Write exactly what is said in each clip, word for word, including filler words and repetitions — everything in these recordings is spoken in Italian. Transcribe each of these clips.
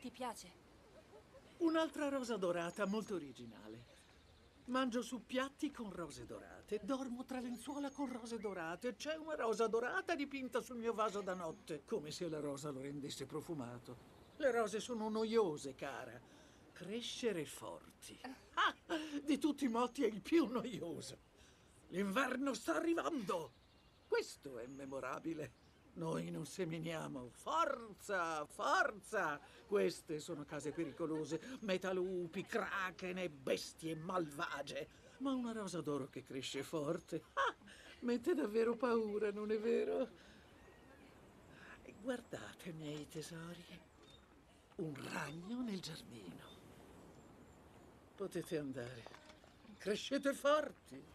Ti piace? Un'altra rosa dorata molto originale. Mangio su piatti con rose dorate, dormo tra lenzuola con rose dorate, c'è una rosa dorata dipinta sul mio vaso da notte, come se la rosa lo rendesse profumato. Le rose sono noiose, cara. Crescere forti. Ah, di tutti i motti è il più noioso. L'inverno sta arrivando. Questo è memorabile. Noi non seminiamo. Forza, forza! Queste sono case pericolose, metalupi, kraken e bestie malvagie. Ma una rosa d'oro che cresce forte, ah, mette davvero paura, non è vero? E guardate, miei tesori, un ragno nel giardino. Potete andare. Crescete forti.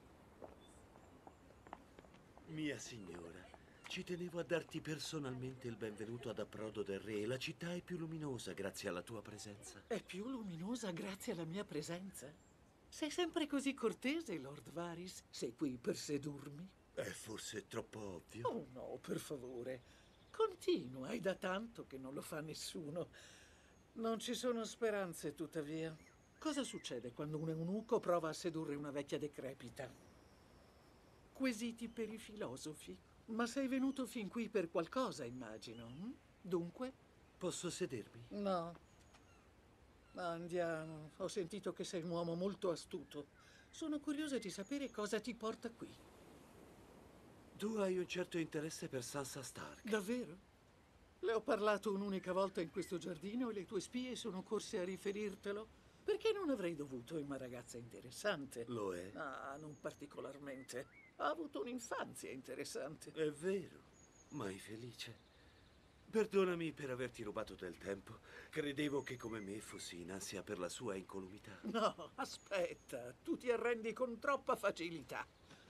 Mia signora, ci tenevo a darti personalmente il benvenuto ad Approdo del Re. La città è più luminosa grazie alla tua presenza. È più luminosa grazie alla mia presenza? Sei sempre così cortese, Lord Varys? Sei qui per sedurmi? È forse troppo ovvio? Oh no, per favore. Continua, è da tanto che non lo fa nessuno. Non ci sono speranze, tuttavia. Cosa succede quando un eunuco prova a sedurre una vecchia decrepita? Quesiti per i filosofi. Ma sei venuto fin qui per qualcosa, immagino. hm? Dunque? Posso sedermi? No. Andiamo. Ho sentito che sei un uomo molto astuto. Sono curiosa di sapere cosa ti porta qui. Tu hai un certo interesse per Sansa Stark. Davvero? Le ho parlato un'unica volta in questo giardino e le tue spie sono corse a riferirtelo? Perché non avrei dovuto? È una ragazza interessante. Lo è? Ah, non particolarmente. Ha avuto un'infanzia interessante. È vero, mai felice. Perdonami per averti rubato del tempo. Credevo che come me fossi in ansia per la sua incolumità. No, aspetta. Tu ti arrendi con troppa facilità.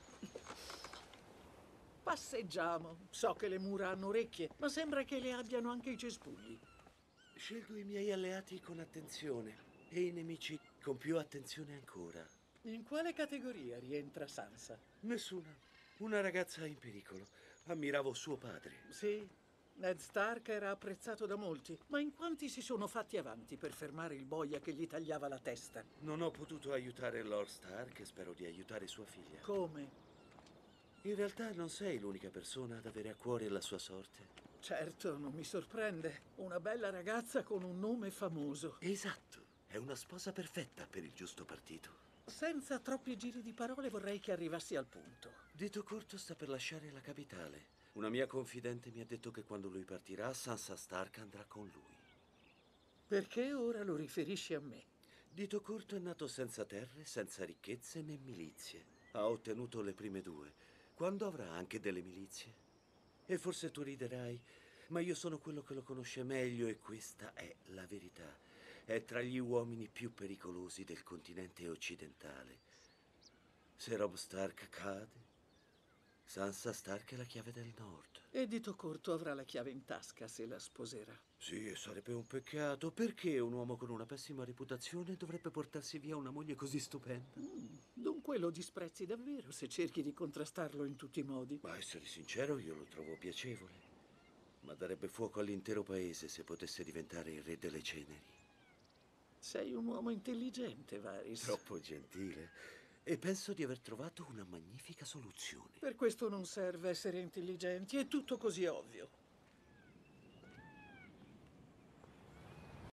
Passeggiamo. So che le mura hanno orecchie, ma sembra che le abbiano anche i cespugli. Scelgo i miei alleati con attenzione e i nemici con più attenzione ancora. In quale categoria rientra Sansa? Nessuna. Una ragazza in pericolo. Ammiravo suo padre. Sì, Ned Stark era apprezzato da molti, ma in quanti si sono fatti avanti per fermare il boia che gli tagliava la testa? Non ho potuto aiutare Lord Stark e spero di aiutare sua figlia. Come? In realtà non sei l'unica persona ad avere a cuore la sua sorte. Certo, non mi sorprende. Una bella ragazza con un nome famoso. Esatto. È una sposa perfetta per il giusto partito. Senza troppi giri di parole vorrei che arrivassi al punto. Dito corto sta per lasciare la capitale. Una mia confidente mi ha detto che quando lui partirà, Sansa Stark andrà con lui. Perché ora lo riferisci a me? Dito corto è nato senza terre, senza ricchezze né milizie. Ha ottenuto le prime due. Quando avrà anche delle milizie? E forse tu riderai, ma io sono quello che lo conosce meglio e questa è la verità. È tra gli uomini più pericolosi del continente occidentale. Se Robb Stark cade, Sansa Stark è la chiave del nord. E Dito Corto avrà la chiave in tasca se la sposerà. Sì, sarebbe un peccato. Perché un uomo con una pessima reputazione dovrebbe portarsi via una moglie così stupenda? Mm, dunque lo disprezzi davvero se cerchi di contrastarlo in tutti i modi. Ma a essere sincero, io lo trovo piacevole. Ma darebbe fuoco all'intero paese se potesse diventare il re delle ceneri. Sei un uomo intelligente, Varys. Troppo gentile. E penso di aver trovato una magnifica soluzione. Per questo non serve essere intelligenti, è tutto così ovvio.